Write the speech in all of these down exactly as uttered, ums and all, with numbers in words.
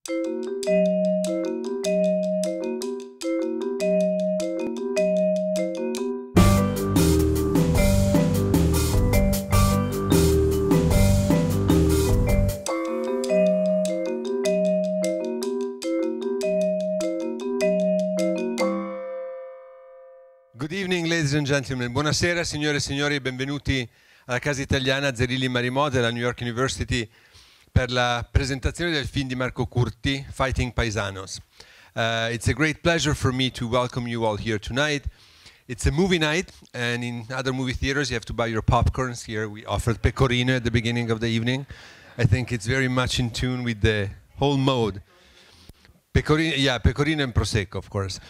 Good evening, ladies and gentlemen. Buonasera, signore e signori, benvenuti alla Casa Italiana Zerilli Marimò della New York University per la presentazione del film di Marco Curti, Fighting Paisanos. Uh, it's a great pleasure for me to welcome you all here tonight. It's a movie night, and in other movie theaters you have to buy your popcorns. Here we offered pecorino at the beginning of the evening. I think it's very much in tune with the whole mode. Pecorino, yeah, pecorino and prosecco, of course.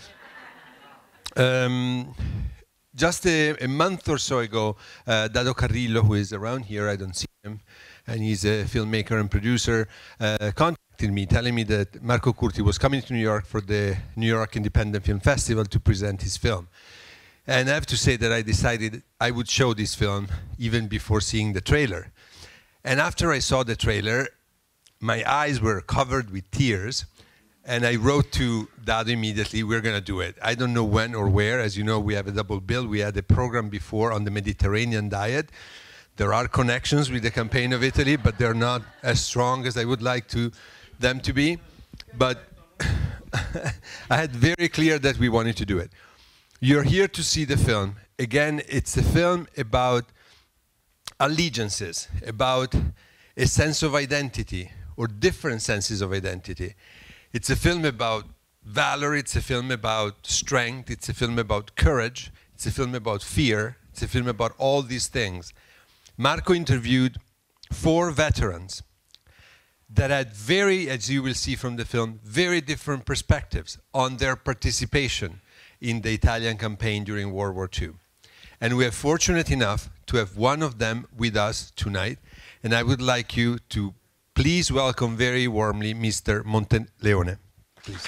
Um, just a, a month or so ago, uh, Dado Carrillo, who is around here, I don't see him, and he's a filmmaker and producer, uh, contacted me telling me that Marco Curti was coming to New York for the New York Independent Film Festival to present his film. And I have to say that I decided I would show this film even before seeing the trailer. And after I saw the trailer, my eyes were covered with tears. And I wrote to Dado immediately, we're going to do it. I don't know when or where. As you know, we have a double bill. We had a program before on the Mediterranean diet. There are connections with the campaign of Italy, but they're not as strong as I would like to them to be. But I had very clear that we wanted to do it. You're here to see the film. Again, it's a film about allegiances, about a sense of identity, or different senses of identity. It's a film about valor, it's a film about strength, it's a film about courage, it's a film about fear, it's a film about all these things. Marco interviewed four veterans that had very, as you will see from the film, very different perspectives on their participation in the Italian campaign during World War Two. And we are fortunate enough to have one of them with us tonight, and I would like you to please welcome very warmly Mister Monteleone. Please.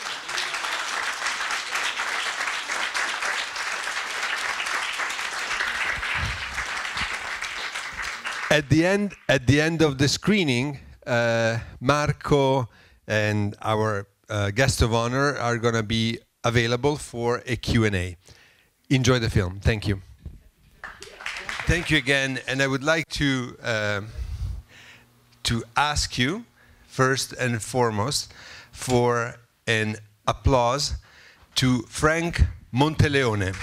At the end, at the end of the screening, uh, Marco and our uh, guest of honor are going to be available for a Q and A. Enjoy the film. Thank you. Thank you again, and I would like to. Uh, to ask you, first and foremost, for an applause to Frank Monteleone.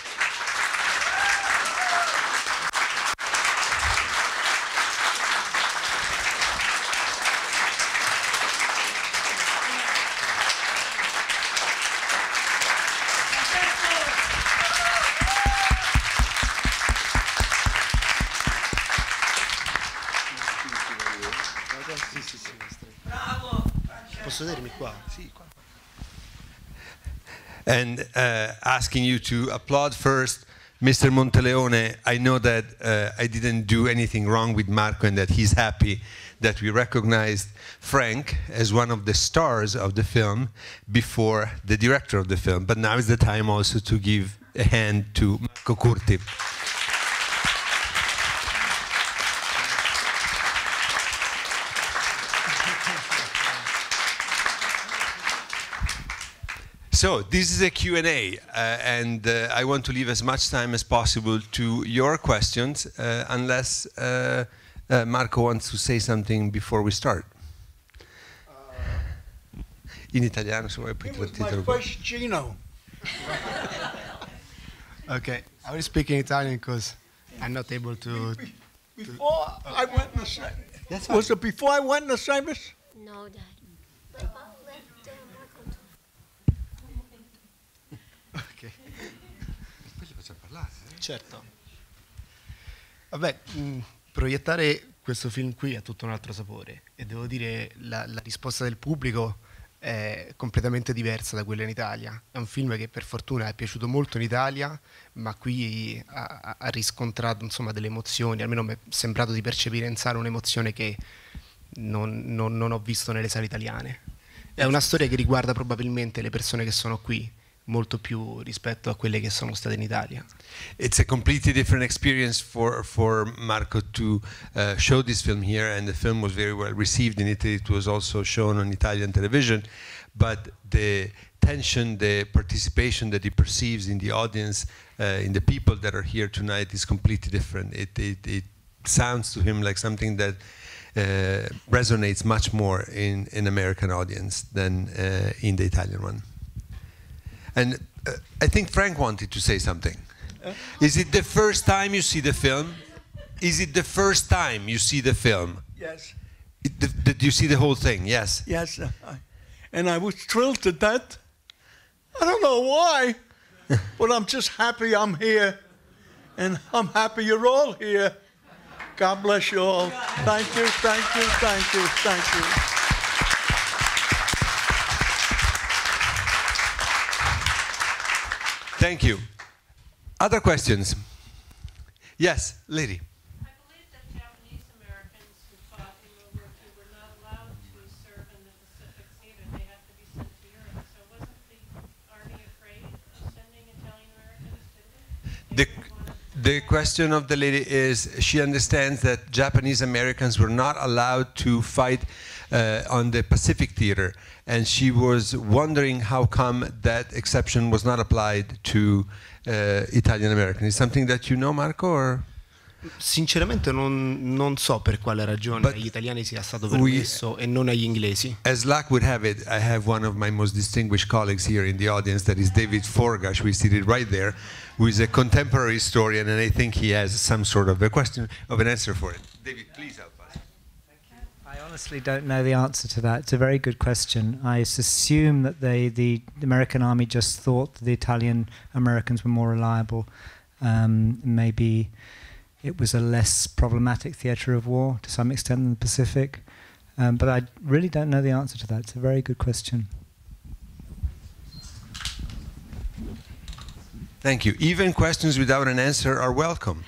And uh, asking you to applaud first, Mister Monteleone. I know that uh, I didn't do anything wrong with Marco and that he's happy that we recognized Frank as one of the stars of the film before the director of the film. But now is the time also to give a hand to Marco Curti. So this is a Q and A, uh, and uh, I want to leave as much time as possible to your questions, uh, unless uh, uh, Marco wants to say something before we start. Uh, In italiano, se vuoi, poi it was my first Gino. Okay, I will speak in Italian because I'm not able to... Before to I went in the service. Was it before I went in the service? No, Dad. Ok. Certo. Vabbè, mh, proiettare questo film qui ha tutto un altro sapore e devo dire la, la risposta del pubblico è completamente diversa da quella in Italia. È un film che per fortuna è piaciuto molto in Italia, ma qui ha, ha riscontrato insomma delle emozioni, almeno mi è sembrato di percepire in sala un'emozione che non, non, non ho visto nelle sale italiane. È una storia che riguarda probabilmente le persone che sono qui, molto più rispetto a quelle che sono state in Italia. It's a completely different experience for for Marco to uh, show this film here, and the film was very well received in Italy. It was also shown on Italian television, but the tension, the participation that he perceives in the audience, uh, in the people that are here tonight, is completely different. It, it, it sounds to him like something that uh, resonates much more in an American audience than uh, in the Italian one. And uh, I think Frank wanted to say something. Uh, Is it the first time you see the film? Is it the first time you see the film? Yes. It, the, did you see the whole thing? Yes. Yes. Uh, I, and I was thrilled to death. I don't know why, but I'm just happy I'm here. And I'm happy you're all here. God bless you all. Thank you, thank you, thank you, thank you. Thank you. Other questions? Yes, lady. I believe that Japanese Americans who fought in World War Two were not allowed to serve in the Pacific theater. They had to be sent to Europe. So wasn't the Army afraid of sending Italian Americans to The, the question of the lady is, she understands that Japanese Americans were not allowed to fight uh, on the Pacific theater, and she was wondering how come that exception was not applied to uh, Italian Americans. Is something that you know, Marco? Or? Sinceramente non, non so per quale ragione But agli italiani sia stato permesso e non agli inglesi. As luck would have it, I have one of my most distinguished colleagues here in the audience, that is David Forgash, who is seated right there, who is a contemporary historian, and I think he has some sort of a question, of an answer for it. David, please help us. I honestly don't know the answer to that. It's a very good question. I assume that they, the American army just thought that the Italian Americans were more reliable. Um, maybe it was a less problematic theatre of war to some extent than the Pacific. Um, but I really don't know the answer to that. It's a very good question. Thank you. Even questions without an answer are welcome.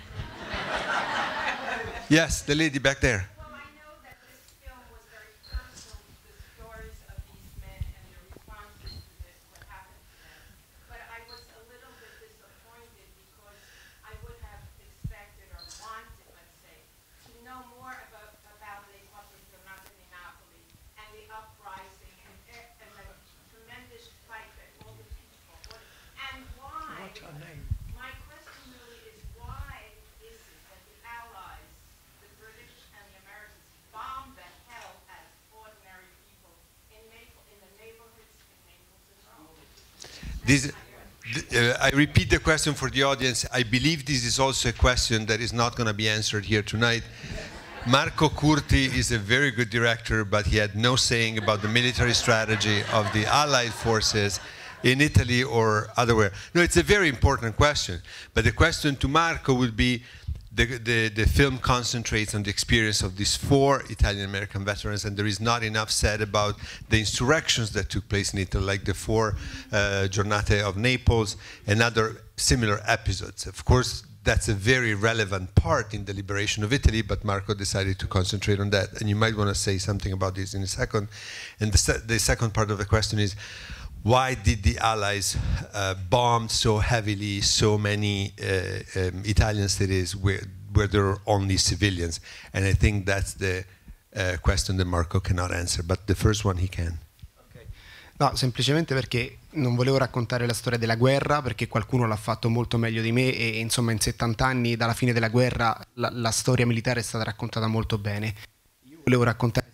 Yes, the lady back there. Well, I know that this film was very personal to the stories of these men and their responses to this, what happened to them. But I was a little bit disappointed because I would have expected or wanted, let's say, to know more about, about Le Quattro Giornate di Napoli and the uprising and, and the tremendous fight that all the people, what, and why. What's her name? My question really is, why is it that the Allies, the British and the Americans, bombed the hell out of ordinary people in, Naples, in the neighborhoods in Naples and Rome? This, th- uh, I repeat the question for the audience. I believe this is also a question that is not going to be answered here tonight. Marco Curti is a very good director, but he had no saying about the military strategy of the Allied forces in Italy or otherwhere. No, it's a very important question. But the question to Marco would be, the, the, the film concentrates on the experience of these four Italian-American veterans, and there is not enough said about the insurrections that took place in Italy, like the four uh, Giornate of Naples and other similar episodes. Of course, that's a very relevant part in the liberation of Italy, but Marco decided to concentrate on that. And you might want to say something about this in a second. And the, se the second part of the question is, why did the Allies uh, bomb so heavily so many uh, um, Italian cities where, where there are only civilians? And I think that's the uh, question that Marco cannot answer, but the first one he can. No, semplicemente perché non volevo raccontare la storia della guerra, perché qualcuno l'ha fatto molto meglio di me e insomma in settanta anni dalla fine della guerra la, la storia militare è stata raccontata molto bene. Io volevo raccontare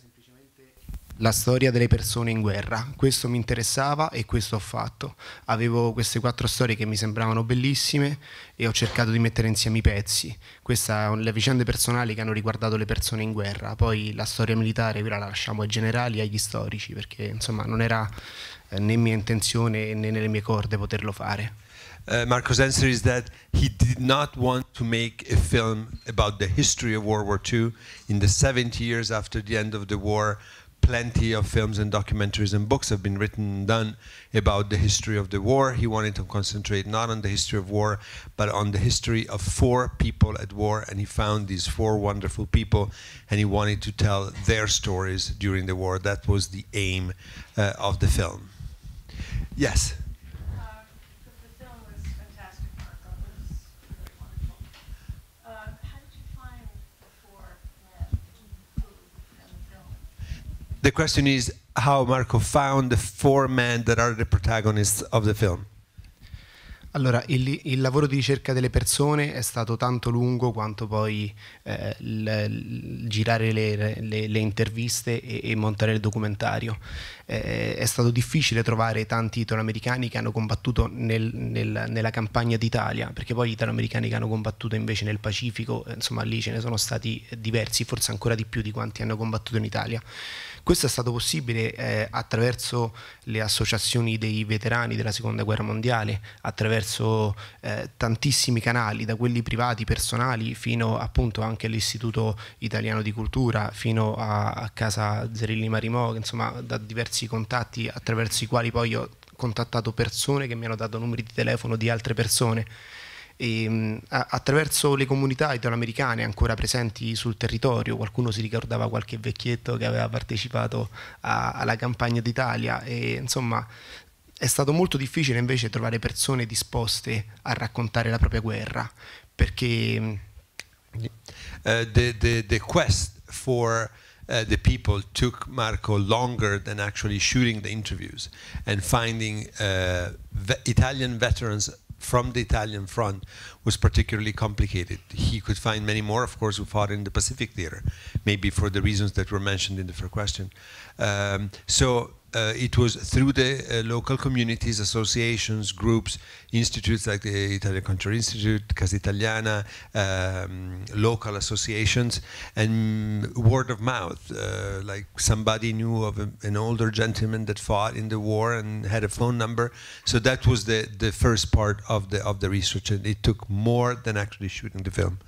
la storia delle persone in guerra, questo mi interessava e questo ho fatto. Avevo queste quattro storie che mi sembravano bellissime e ho cercato di mettere insieme i pezzi. Queste sono le vicende personali che hanno riguardato le persone in guerra, poi la storia militare quella la lasciamo ai generali e agli storici, perché insomma non era eh, né mia intenzione né nelle mie corde poterlo fare. Uh, Marco's answer is that he did not want to make a film about the history of World War Two. In the seventy years after the end of the war, plenty of films and documentaries and books have been written and done about the history of the war. He wanted to concentrate not on the history of war, but on the history of four people at war, and he found these four wonderful people, and he wanted to tell their stories during the war. That was the aim uh, of the film. Yes? Uh, The question is how Marco found the four men that are the protagonists of the film. Allora, il, il lavoro di ricerca delle persone è stato tanto lungo quanto poi eh, il, il girare le, le, le interviste e, e montare il documentario. Eh, è stato difficile trovare tanti italoamericani che hanno combattuto nel, nel, nella campagna d'Italia, perché poi gli italoamericani che hanno combattuto invece nel Pacifico, insomma lì ce ne sono stati diversi, forse ancora di più di quanti hanno combattuto in Italia. Questo è stato possibile eh, attraverso le associazioni dei veterani della Seconda Guerra Mondiale, attraverso eh, tantissimi canali, da quelli privati, personali, fino appunto anche all'Istituto Italiano di Cultura, fino a, a Casa Zerilli Marimò, insomma da diversi contatti attraverso i quali poi ho contattato persone che mi hanno dato numeri di telefono di altre persone. E, mh, attraverso le comunità italoamericane ancora presenti sul territorio, qualcuno si ricordava qualche vecchietto che aveva partecipato a, alla campagna d'Italia, e insomma è stato molto difficile invece trovare persone disposte a raccontare la propria guerra, perché uh, the, the, the quest for Uh, the people took Marco longer than actually shooting the interviews and finding uh, ve Italian veterans from the Italian front was particularly complicated. He could find many more, of course, who fought in the Pacific Theater, maybe for the reasons that were mentioned in the first question. Um, so uh, it was through the uh, local communities, associations, groups, institutes like the Italian Culture Institute, Casa Italiana, um, local associations, and word of mouth. Uh, like somebody knew of a, an older gentleman that fought in the war and had a phone number. So that was the, the first part of the, of the research, and it took more than actually shooting the film.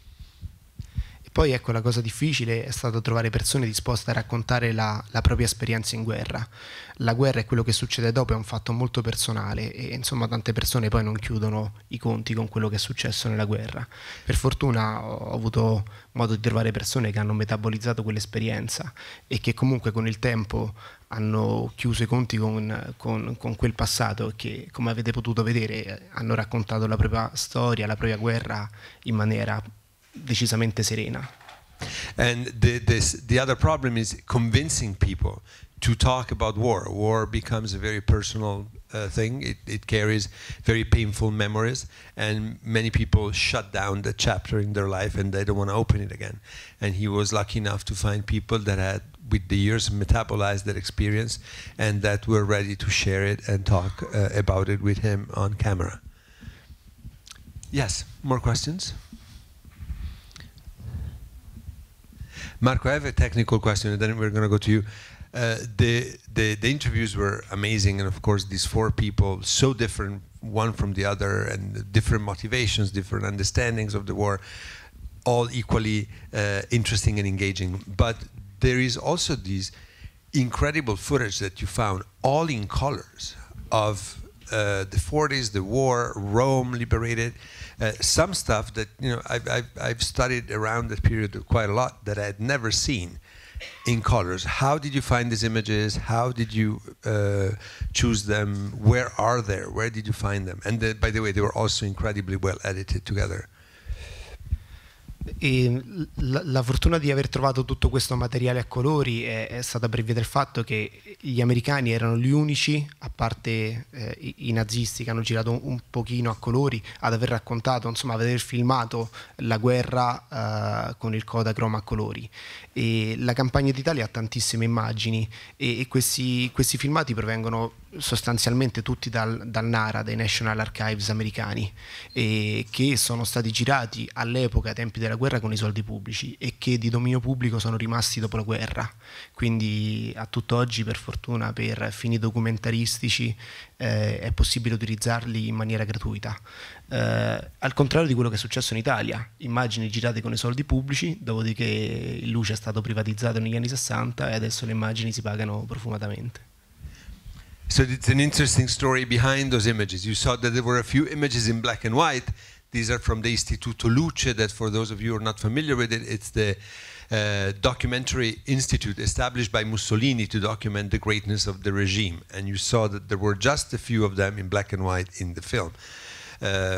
Poi ecco, la cosa difficile è stato trovare persone disposte a raccontare la, la propria esperienza in guerra. La guerra e quello che succede dopo è un fatto molto personale e insomma tante persone poi non chiudono i conti con quello che è successo nella guerra. Per fortuna ho avuto modo di trovare persone che hanno metabolizzato quell'esperienza e che comunque con il tempo hanno chiuso i conti con, con, con quel passato e che, come avete potuto vedere, hanno raccontato la propria storia, la propria guerra in maniera decisamente serena. And the, this, the other problem is convincing people to talk about war. War becomes a very personal uh, thing. It, it carries very painful memories, and many people shut down the chapter in their life and they don't want to open it again. And he was lucky enough to find people that had, with the years, metabolized that experience and that were ready to share it and talk uh, about it with him on camera. Yes, more questions? Marco, I have a technical question, and then we're going to go to you. Uh, the, the the interviews were amazing, and of course, these four people, so different one from the other, and different motivations, different understandings of the war, all equally uh, interesting and engaging. But there is also this incredible footage that you found, all in colors, of uh, the forties, the war, Rome liberated. Uh, some stuff that, you know, I've, I've, I've studied around that period quite a lot that I had never seen in colors. How did you find these images? How did you uh, choose them? Where are they? Where did you find them? And the, by the way, they were also incredibly well edited together. E la, la fortuna di aver trovato tutto questo materiale a colori è, è stata per via del fatto che gli americani erano gli unici, a parte eh, i, i nazisti che hanno girato un, un pochino a colori, ad aver raccontato, insomma, ad aver filmato la guerra eh, con il Kodachrome a colori. E la campagna d'Italia ha tantissime immagini e, e questi, questi filmati provengono sostanzialmente tutti dal, dal NARA, dai National Archives americani, e che sono stati girati all'epoca, ai tempi della guerra, con i soldi pubblici e che di dominio pubblico sono rimasti dopo la guerra. Quindi a tutt'oggi, per fortuna, per fini documentaristici eh, è possibile utilizzarli in maniera gratuita. Eh, al contrario di quello che è successo in Italia, immagini girate con i soldi pubblici, dopodiché il luce è stato privatizzato negli anni sessanta e adesso le immagini si pagano profumatamente. So it's an interesting story behind those images. You saw that there were a few images in black and white. These are from the Istituto Luce, that for those of you who are not familiar with it, it's the uh, documentary institute established by Mussolini to document the greatness of the regime. And you saw that there were just a few of them in black and white in the film. Um,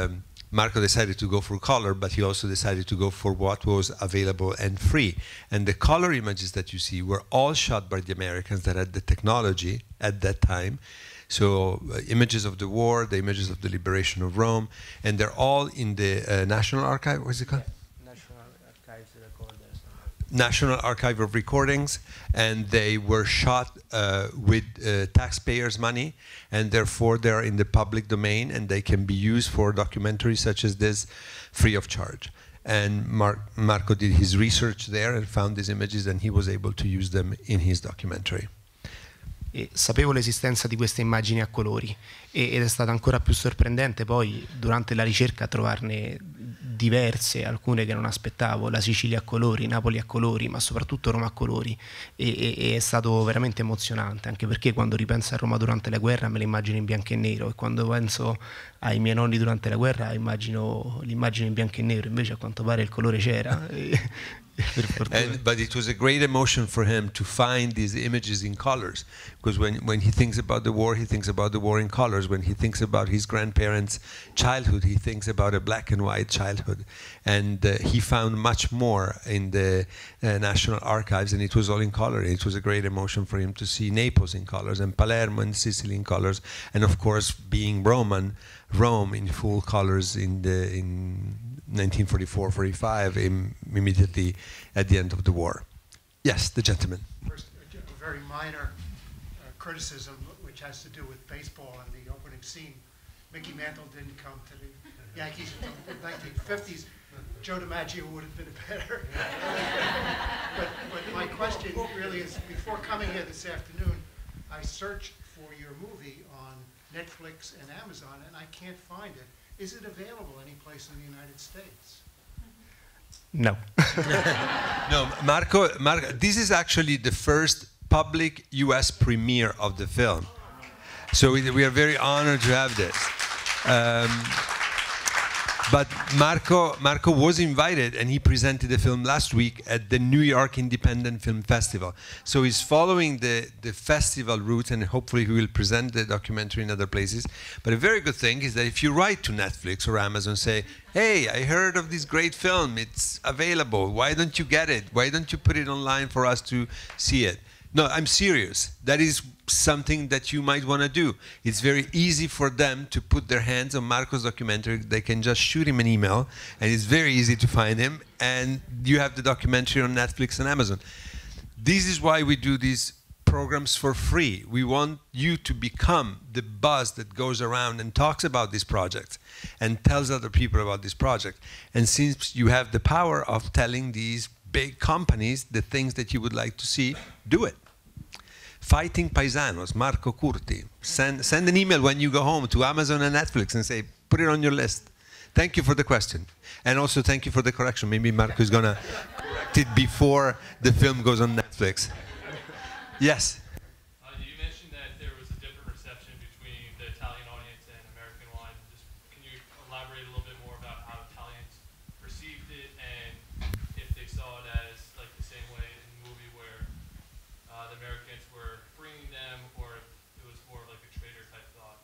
Marco decided to go for color, but he also decided to go for what was available and free. And the color images that you see were all shot by the Americans that had the technology at that time. So uh, images of the war, the images of the liberation of Rome, and they're all in the uh, National Archive. What is it called? National Archives Recorders. National Archive of Recordings, and they were shot uh, with uh, taxpayers' money, and therefore they're in the public domain, and they can be used for documentaries such as this free of charge. And Mar Marco did his research there and found these images, and he was able to use them in his documentary. E sapevo l'esistenza di queste immagini a colori e, ed è stato ancora più sorprendente poi durante la ricerca trovarne diverse, alcune che non aspettavo, la Sicilia a colori, Napoli a colori, ma soprattutto Roma a colori, e, e, e è stato veramente emozionante, anche perché quando ripenso a Roma durante la guerra me la immagino in bianco e nero, e quando penso ai miei nonni durante la guerra immagino l'immagine in bianco e nero, invece a quanto pare il colore c'era. And, but it was a great emotion for him to find these images in colors, because when, when he thinks about the war, he thinks about the war in colors. When he thinks about his grandparents' childhood, he thinks about a black and white childhood. And uh, he found much more in the uh, National Archives, and it was all in color. It was a great emotion for him to see Naples in colors, and Palermo and Sicily in colors, and of course, being Roman, Rome in full colors in the in nineteen forty-four forty-five, immediately at the end of the war. Yes, the gentleman. First, a very minor uh, criticism, which has to do with baseball and the opening scene. Mickey Mantle didn't come to the Yankees until the nineteen fifties. Joe DiMaggio would have been better. but, but my question really is, before coming here this afternoon, I searched for your movie on Netflix and Amazon, and I can't find it. Is it available any place in the United States? No. No, Marco, Marco, this is actually the first public U S premiere of the film. So we, we are very honored to have this. Um, But Marco, Marco was invited, and he presented the film last week at the New York Independent Film Festival. So he's following the, the festival route, and hopefully he will present the documentary in other places. But a very good thing is that if you write to Netflix or Amazon, say, hey, I heard of this great film, it's available, why don't you get it? Why don't you put it online for us to see it? No, I'm serious. That is something that you might want to do. It's very easy for them to put their hands on Marco's documentary. They can just shoot him an email, and it's very easy to find him, and you have the documentary on Netflix and Amazon. This is why we do these programs for free. We want you to become the buzz that goes around and talks about this project and tells other people about this project. And since you have the power of telling these big companies the things that you would like to see, do it. Fighting Paisanos, Marco Curti. Send, send an email when you go home to Amazon and Netflix and say, put it on your list. Thank you for the question. And also thank you for the correction. Maybe Marco is going to correct it before the film goes on Netflix. Yes? Uh, you mentioned that there was a different reception between the Italian audience and American one. Just, can you elaborate a little bit more about how Italians perceived it, and if they saw it as like the same way in the movie where uh, the Americans were bringing them, or if it was more like a traitor type thought?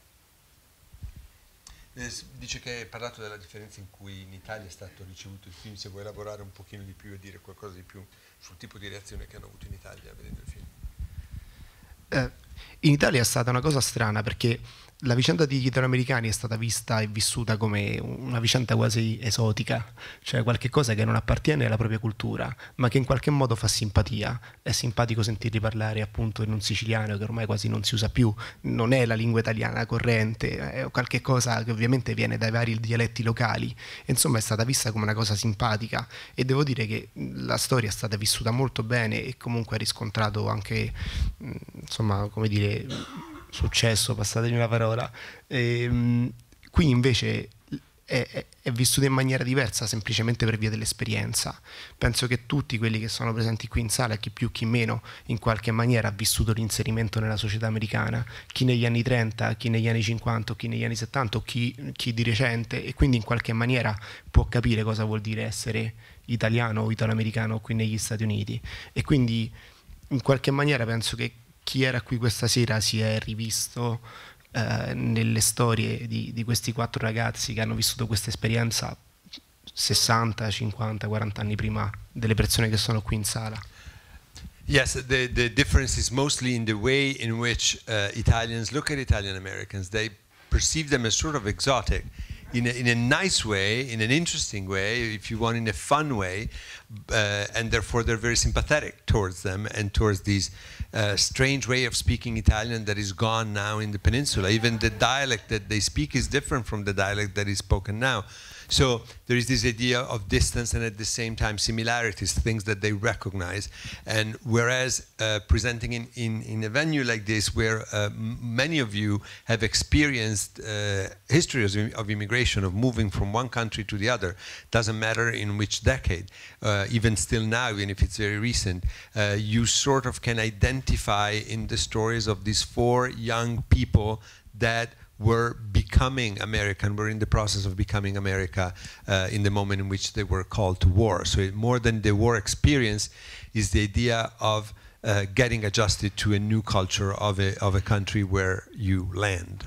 Dice che hai parlato della differenza in cui in Italia è stato ricevuto il film. Se vuoi elaborare un pochino di più e dire qualcosa di più sul tipo di reazione che hanno avuto in Italia vedendo il film. Eh, in Italia è stata una cosa strana, perché la vicenda degli italoamericani è stata vista e vissuta come una vicenda quasi esotica, cioè qualche cosa che non appartiene alla propria cultura, ma che in qualche modo fa simpatia. È simpatico sentirli parlare appunto in un siciliano che ormai quasi non si usa più, non è la lingua italiana corrente, è qualche cosa che ovviamente viene dai vari dialetti locali. Insomma, è stata vista come una cosa simpatica, e devo dire che la storia è stata vissuta molto bene e comunque ha riscontrato anche, insomma, come dire, successo, passatemi la parola. E, mh, qui invece è, è, è vissuto in maniera diversa, semplicemente per via dell'esperienza. Penso che tutti quelli che sono presenti qui in sala, chi più chi meno, in qualche maniera ha vissuto l'inserimento nella società americana, chi negli anni trenta, chi negli anni cinquanta, chi negli anni settanta, o chi, chi di recente, e quindi in qualche maniera può capire cosa vuol dire essere italiano o italoamericano qui negli Stati Uniti. E quindi in qualche maniera penso che chi era qui questa sera si è rivisto eh, nelle storie di, di questi quattro ragazzi che hanno vissuto questa esperienza sessanta, cinquanta, quaranta anni prima delle persone che sono qui in sala. Yes, the, the difference is mostly in the way in which uh, Italians look at Italian Americans. They perceive them as sort of exotic, in a, in a nice way, in an interesting way, if you want, in a fun way, uh, and therefore they're very sympathetic towards them and towards these uh, strange way of speaking Italian that is gone now in the peninsula. Even the dialect that they speak is different from the dialect that is spoken now. So there is this idea of distance and at the same time similarities, things that they recognize. And whereas uh, presenting in, in, in a venue like this, where uh, many of you have experienced uh, histories of, of immigration, of moving from one country to the other, doesn't matter in which decade, uh, even still now, even if it's very recent, uh, you sort of can identify in the stories of these four young people that were becoming American, were in the process of becoming America uh, in the moment in which they were called to war. So it, more than the war experience is the idea of uh, getting adjusted to a new culture of a, of a country where you land.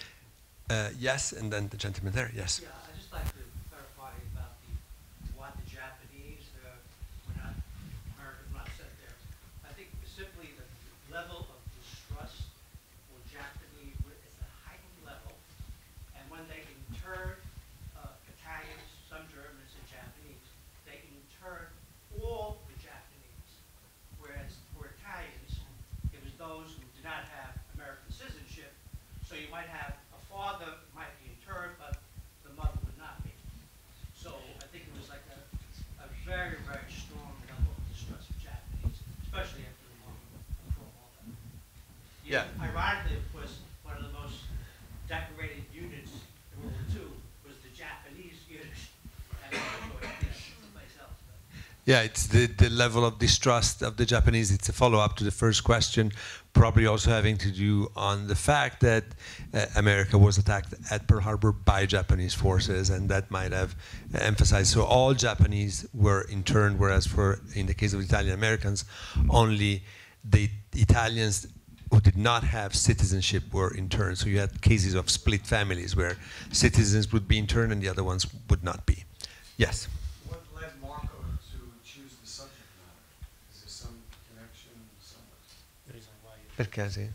Uh, yes, and then the gentleman there, yes. Yeah, I'd just like to clarify about the, what the Japanese uh, were not, Americans were not set there. I think simply the level of distrust for Japanese is a heightened level, and when they intern uh, Italians, some Germans and Japanese, they intern all the Japanese, whereas for Italians, it was those who did not have American citizenship, so you might have a father might be interned, but the mother would not be. So I think it was like a, a very, very strong level of distrust for Japanese, especially after the war, from all that. You Yeah. know, ironically, of course, one of the most decorated units in World War Two was the Japanese unit, and of course, you know, someplace else. But. Yeah, it's the, the level of distrust of the Japanese. It's a follow-up to the first question, probably also having to do on the fact that uh, America was attacked at Pearl Harbor by Japanese forces, and that might have uh, emphasized. So all Japanese were interned, whereas for in the case of Italian Americans, only the Italians who did not have citizenship were interned. So you had cases of split families where citizens would be interned and the other ones would not be. Yes. What led Marco to choose the subject matter? Is there some connection somewhere? Perché sì?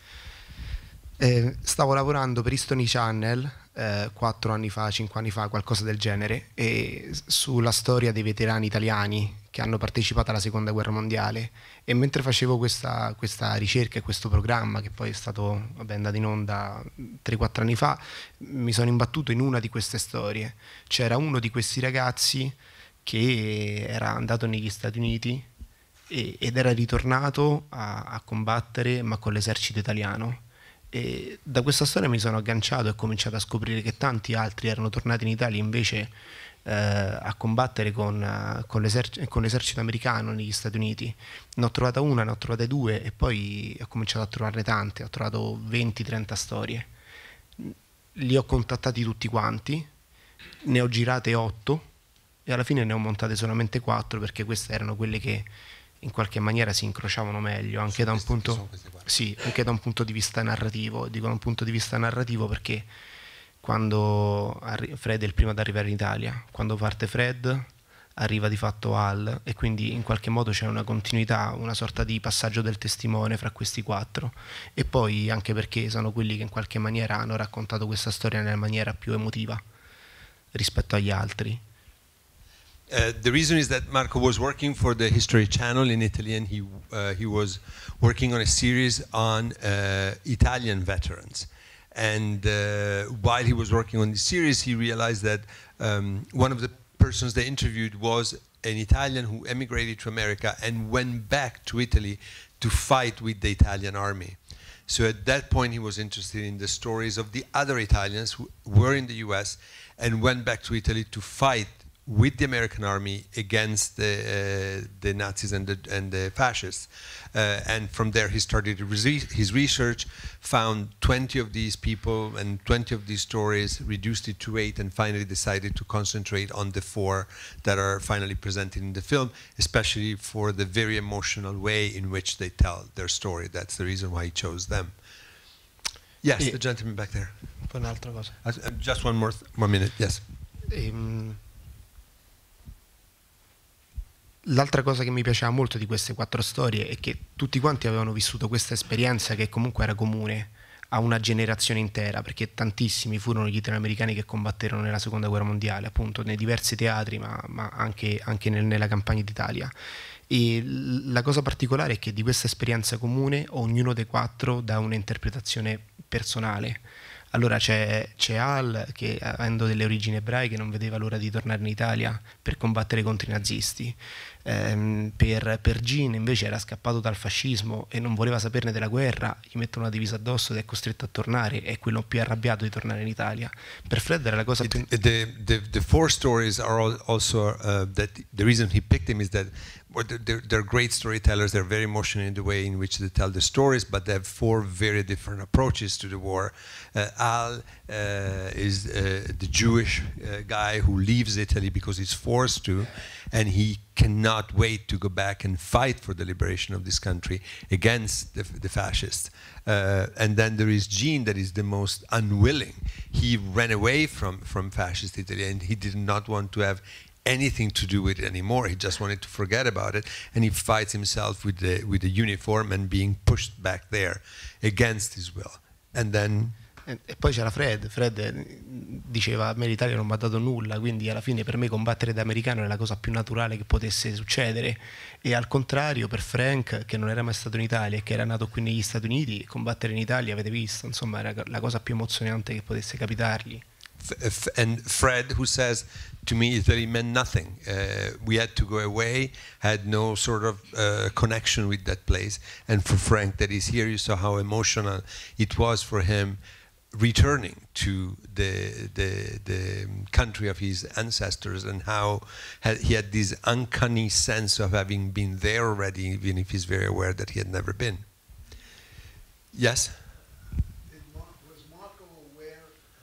Eh, stavo lavorando per History Channel eh, quattro anni fa, cinque anni fa, qualcosa del genere, e sulla storia dei veterani italiani che hanno partecipato alla seconda guerra mondiale, e mentre facevo questa, questa ricerca e questo programma, che poi è stato vabbè, andato in onda tre quattro anni fa, mi sono imbattuto in una di queste storie. C'era uno di questi ragazzi che era andato negli Stati Uniti e, ed era ritornato a, a combattere, ma con l'esercito italiano. E da questa storia mi sono agganciato e ho cominciato a scoprire che tanti altri erano tornati in Italia invece eh, a combattere con, uh, con, l'eserc- con l'esercito americano negli Stati Uniti. Ne ho trovata una, ne ho trovate due e poi ho cominciato a trovarne tante, ho trovato venti trenta storie. Li ho contattati tutti quanti, ne ho girate otto e alla fine ne ho montate solamente quattro, perché queste erano quelle che in qualche maniera si incrociavano meglio, anche da un punto, sì, anche da un punto di vista narrativo. Dico da un punto di vista narrativo perché quando arri- Fred è il primo ad arrivare in Italia, quando parte Fred arriva di fatto Al, e quindi in qualche modo c'è una continuità, una sorta di passaggio del testimone fra questi quattro, e poi anche perché sono quelli che in qualche maniera hanno raccontato questa storia nella maniera più emotiva rispetto agli altri. Uh, the reason is that Marco was working for the History Channel in Italy, and he uh, he was working on a series on uh, Italian veterans. And uh, while he was working on this series, he realized that um, one of the persons they interviewed was an Italian who emigrated to America and went back to Italy to fight with the Italian army. So at that point, he was interested in the stories of the other Italians who were in the U S and went back to Italy to fight with the American army against the, uh, the Nazis and the, and the fascists. Uh, and from there he started his research, found twenty of these people and twenty of these stories, reduced it to eight, and finally decided to concentrate on the four that are finally presented in the film, especially for the very emotional way in which they tell their story. That's the reason why he chose them. Yes, E- the gentleman back there. Poi un'altra cosa. Uh, uh, just one more, th- one minute. Yes. Ehm, L'altra cosa che mi piaceva molto di queste quattro storie è che tutti quanti avevano vissuto questa esperienza che comunque era comune a una generazione intera, perché tantissimi furono gli italoamericani che combatterono nella seconda guerra mondiale, appunto nei diversi teatri, ma, ma anche, anche nel- nella campagna d'Italia. E l- la cosa particolare è che di questa esperienza comune ognuno dei quattro dà un'interpretazione personale. Allora c'è, c'è Al che, avendo delle origini ebraiche, non vedeva l'ora di tornare in Italia per combattere contro i nazisti. Ehm, per, per Jean invece era scappato dal fascismo e non voleva saperne della guerra, gli mettono una divisa addosso ed è costretto a tornare, è quello più arrabbiato di tornare in Italia. Per Fred era la cosa più... It- the, the, the four stories are all also uh, that the reason he picked them is that well, they're, they're- they're great storytellers. They're very emotional in the way in which they tell the stories, but they have four very different approaches to the war. Uh, Al uh, is uh, the Jewish uh, guy who leaves Italy because he's forced to, and he cannot wait to go back and fight for the liberation of this country against the, the fascists. Uh, and then there is Jean that is the most unwilling. He ran away from, from fascist Italy and he did not want to have anything to do with it anymore. He just wanted to forget about it, and he fights himself with the, with the uniform and being pushed back there against his will. And then E e poi c'era Fred, Fred eh, diceva a me l'Italia non mi ha dato nulla, quindi alla fine per me combattere da americano è la cosa più naturale che potesse succedere, e al contrario per Frank, che non era mai stato in Italia e che era nato qui negli Stati Uniti, combattere in Italia, avete visto, insomma era la cosa più emozionante che potesse capitargli. F- f- and Fred, who says to me, Italy meant nothing. Uh, we had to go away, had no sort of uh, connection with that place. And for Frank, that is here, you saw how emotional it was for him returning to the the the country of his ancestors, and how had, he had this uncanny sense of having been there already, even if he's very aware that he had never been. Yes. Did Mar- was Marco aware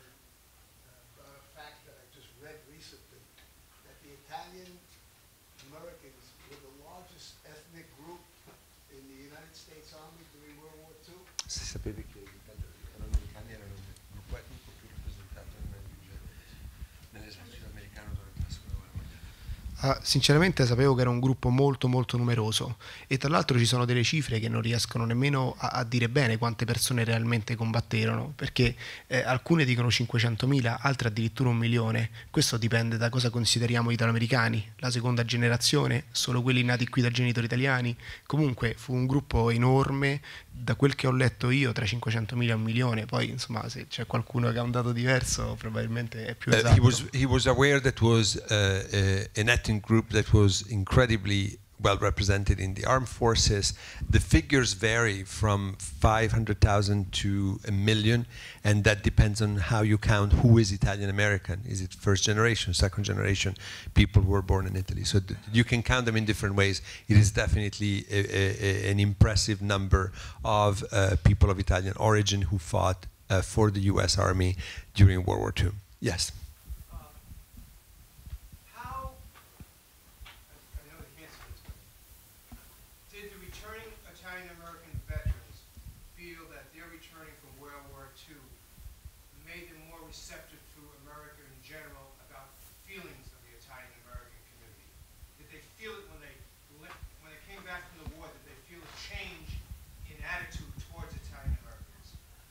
of uh, a fact that I just read recently, that the Italian Americans were the largest ethnic group in the United States Army during World War Two? Se sapevi che gli italoamericani erano il gruppo etnico più rappresentato nell'esercito americano durante la seconda guerra mondiale. Ah, sinceramente sapevo che era un gruppo molto molto numeroso, e tra l'altro ci sono delle cifre che non riescono nemmeno a, a dire bene quante persone realmente combatterono, perché eh, alcune dicono cinquecentomila, altre addirittura un milione. Questo dipende da cosa consideriamo italoamericani, la seconda generazione, solo quelli nati qui da genitori italiani. Comunque fu un gruppo enorme, da quel che ho letto io tra cinquecentomila e un milione. Poi insomma se c'è qualcuno che ha un dato diverso probabilmente è più Uh, esatto. he was he was aware that was uh, uh, an ethnic group that was incredibly well represented in the armed forces. The figures vary from five hundred thousand to a million, and that depends on how you count who is Italian American. Is it first generation, second generation, people who were born in Italy? So th- you can count them in different ways. It is definitely a, a, a, an impressive number of uh, people of Italian origin who fought uh, for the U S Army during World War Two. Yes. Uh, How, I know the answer to this, but did the returning Italian American veterans feel that their returning from World War Two made them more receptive to America in general about feelings of the Italian American community? Did they feel it when they left, when they came back from the war? Did they feel a change in attitude towards Italian Americans?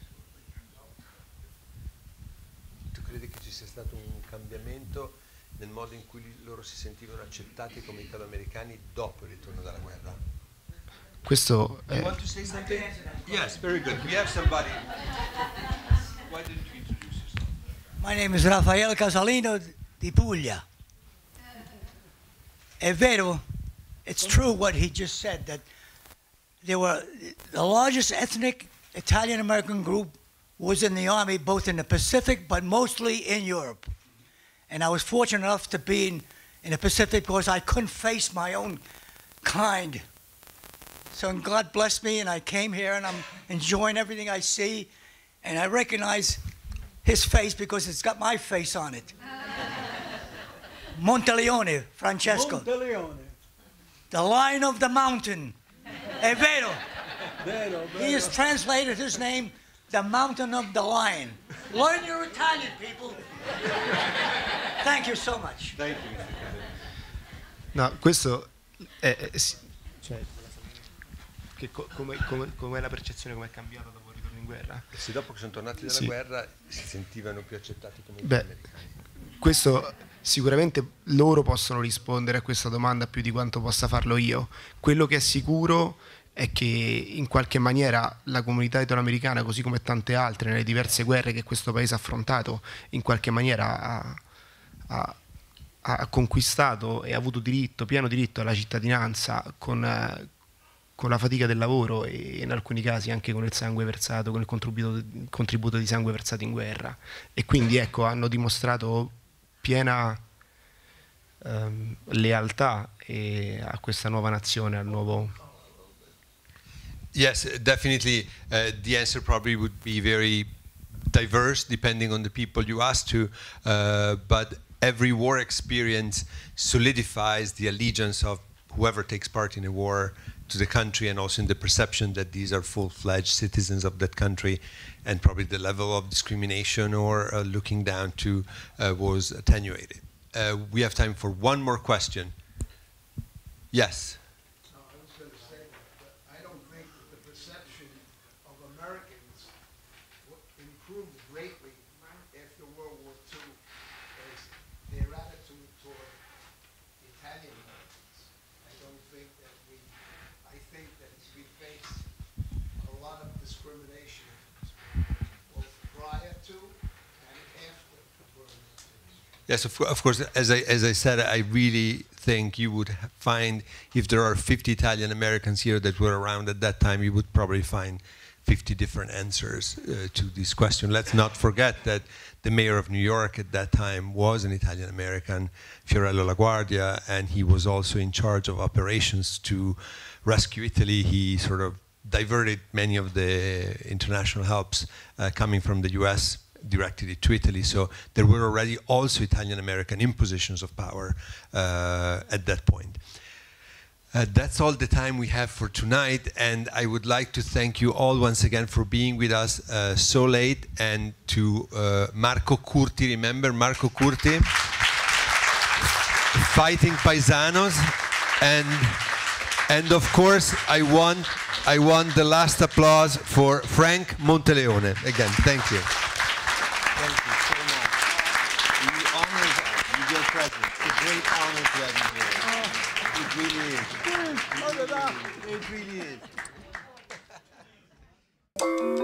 Tu credi che ci sia stato un cambiamento nel modo in cui loro si sentivano accettati come italoamericani dopo il ritorno dalla guerra? Questo You è, want to say something? Yes, very good. We have somebody. Why didn't you introduce yourself? My name is Rafael Casalino di Puglia. È vero, it's true what he just said, that there were the largest ethnic Italian American group was in the army, both in the Pacific but mostly in Europe. And I was fortunate enough to be in, in the Pacific because I couldn't face my own kind. So God blessed me and I came here and I'm enjoying everything I see, and I recognize his face because it's got my face on it. Monteleone, Francesco. Monteleone. The Lion of the Mountain. È vero. Vero, He has vero. translated his name the mountain of the lion. Learn your Italian, people. Thank you so much. Thank you. No, questo è, è sì, cioè, che co- come, come, come è la percezione, come è cambiata dopo il ritorno in guerra? Se dopo che sono tornati dalla Sì. guerra si sentivano più accettati come Beh, americani. questo sicuramente loro possono rispondere a questa domanda più di quanto possa farlo io. Quello che è sicuro è che in qualche maniera la comunità italoamericana, così come tante altre nelle diverse guerre che questo paese ha affrontato, in qualche maniera ha, ha, ha conquistato e ha avuto diritto, pieno diritto alla cittadinanza con, eh, con la fatica del lavoro e in alcuni casi anche con il sangue versato, con il contributo, il contributo di sangue versato in guerra. E quindi ecco, hanno dimostrato piena ehm, lealtà e a questa nuova nazione, al nuovo... Yes, definitely. Uh, the answer probably would be very diverse depending on the people you ask to, uh, but every war experience solidifies the allegiance of whoever takes part in a war to the country, and also in the perception that these are full-fledged citizens of that country, and probably the level of discrimination or uh, looking down to uh, was attenuated. Uh, we have time for one more question. Yes. No, I was going to say that, but I don't think that the perception of Americans w- improved greatly after World War Two, as their attitude toward Italian Americans. I don't think that we, I think that we face a lot of discrimination both prior to and after World War Two. Yes, of, of course. As I as I said, I really think you would ha- find, if there are fifty Italian Americans here that were around at that time, you would probably find fifty different answers uh, to this question. Let's not forget that the mayor of New York at that time was an Italian American, Fiorello LaGuardia, and he was also in charge of operations to rescue Italy. He sort of diverted many of the international helps uh, coming from the U S directed it to Italy. So there were already also Italian American in positions of power uh, at that point. Uh, that's all the time we have for tonight, and I would like to thank you all once again for being with us uh, so late, and to uh, Marco Curti. Remember Marco Curti? Fighting Paisanos, and and of course I want I want the last applause for Frank Monteleone. Again, thank you. Thank you so much. You honored with your presence. It's a great honor to have you here. It really is. It really is. It really is.